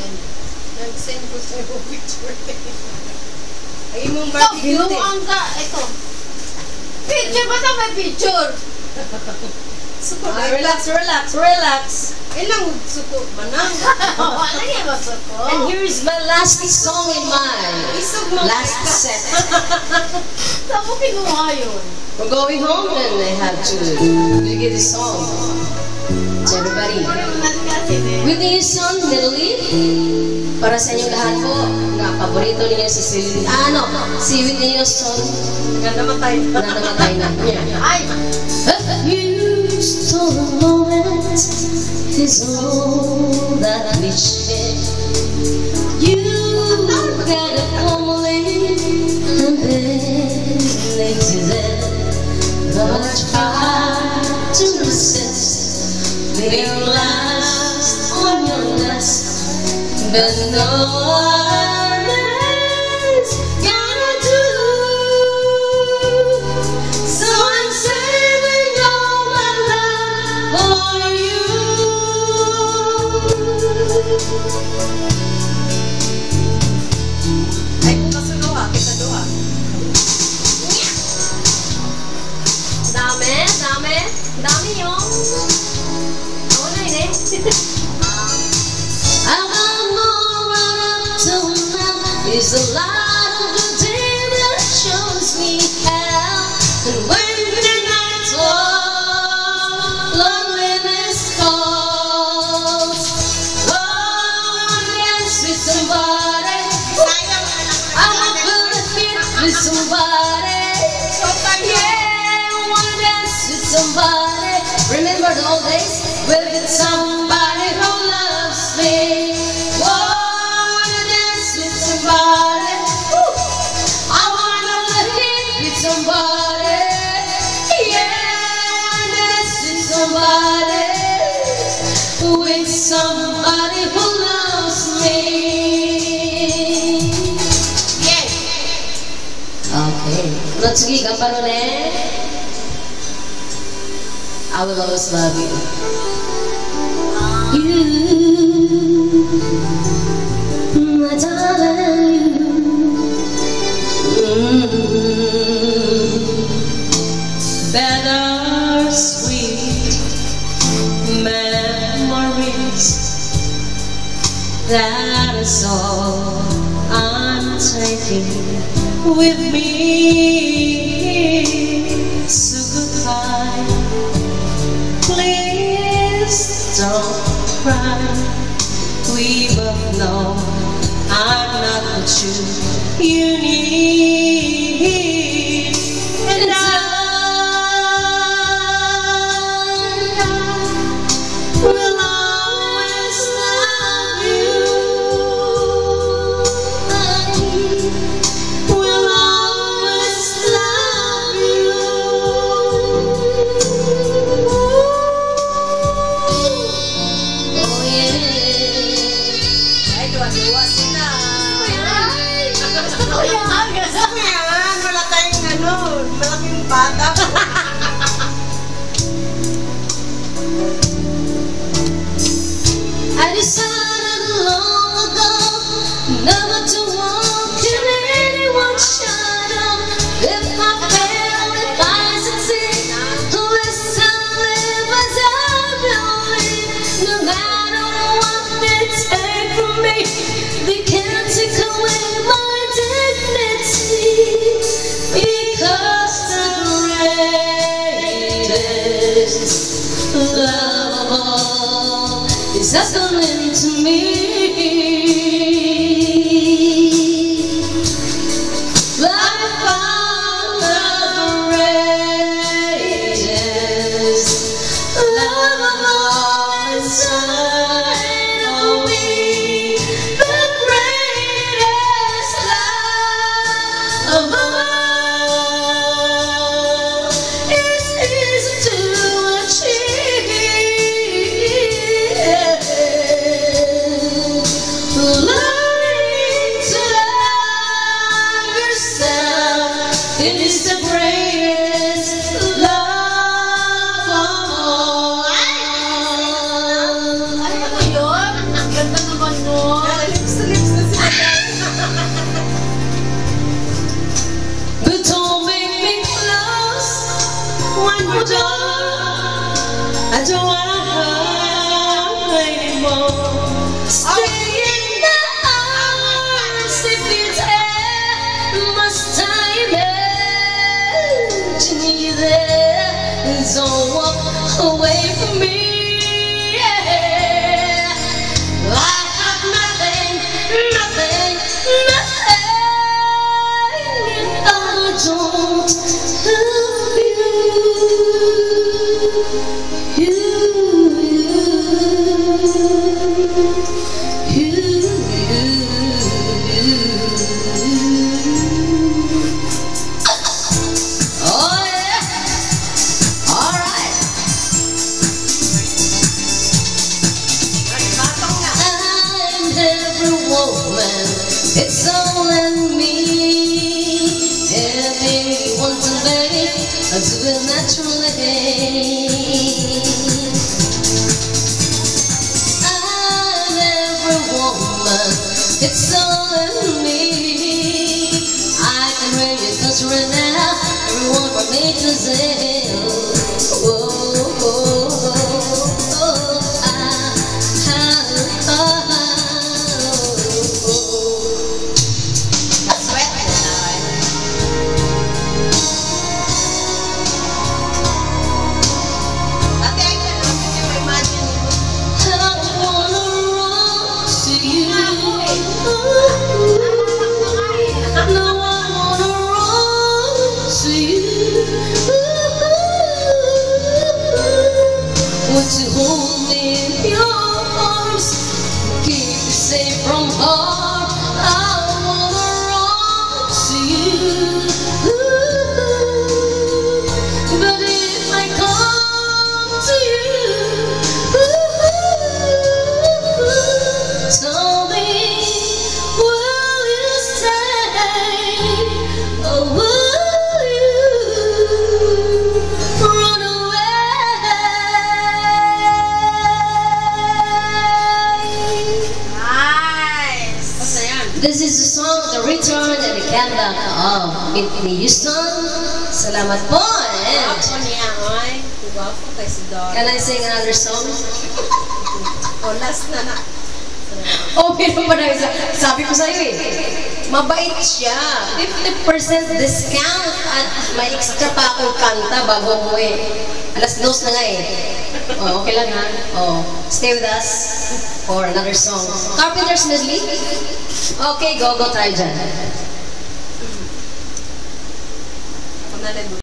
Nag-send ko sa'yo picture. Ay, mong Ito, barbecue binuang ka. Ito. Picture ba ito? May picture. Suko. Relax, relax, relax. Ilang suko ba na? Wala niya masako. And here's my last song in mind. Isog mo. Last set. Saan mo kinuha yun? We're going home and I have to dedicate this song to everybody. Whitney Houston, Italy. Para sa inyong lahat po, na paborito niya si Whitney Houston. Nga namatay. Na namatay na niya. Ay! You stole a moment is all that we share. You got a family and then legs you there. But I try to resist being last on your nest, but no one is gonna do. So I'm saving all my love for you. Ay, kung kasunuha, kita doha. Dami yung ako na yun I want more up till now is a lot of the day that shows me how. And when the nights fall, loneliness calls. Oh, dance with somebody. I want to dance with somebody. Yeah, I want to dance with somebody. Remember the old days? With somebody who loves me. Oh, I wanna dance with somebody. Woo. I wanna live with somebody. Yeah, I wanna dance with somebody. With somebody who loves me. Yeah. Okay. Natsugi, ganpano ne. I will always love you. You, my darling. Better sweet memories. That is all I'm taking with me. So goodbye. Please don't cry. We both know I'm not what you need. And I will always love you. I will always love you. Oh yeah. Ay, duwa-duwa sila. Gusto ko yan. Yan, wala tayong malaking bata. I decided long ago never to walk in anyone's shadow. If I fail, if I succeed, listen, live as I believe. No matter what they take from me, they can't take away my dignity. Because the greatest love of all is happening to me. Like I found the greatest love of all inside of me. The greatest love of all is easy to achieve. Oh yeah. All right. Batong na. I'm every woman. It's all in me. Everything you want to baby, I do it naturally. I'm every woman. It's all in me. I can read your touch right now. Everyone from A to Z. Oh, oh, oh, oh, Sweat na. Ate, ay ka na. Kasi may imagine mo. I wanna run to you. No, I wanna run to you. Would you hold me in your arms? Keep me safe from harm. I wanna run to you. But if I come to you, tell me, will you stay, or will you run away? Nice. Basta yan. This is the song, The Return and the Comeback of Whitney Houston. Salamat po. And Ako niya, ay. Diba po kay si Dora. can I sing another song? O, last na na. Oh, pero pa na isa. Sabi ko sa'yo eh. Mabait siya. 50% discount at may extra pa akong kanta bago umuwi. Alas 2 na nga eh. Oh, okay lang ha. Oh, stay with us for another song. Carpenter's Medley? Okay, go tayo dyan. Ako na lang.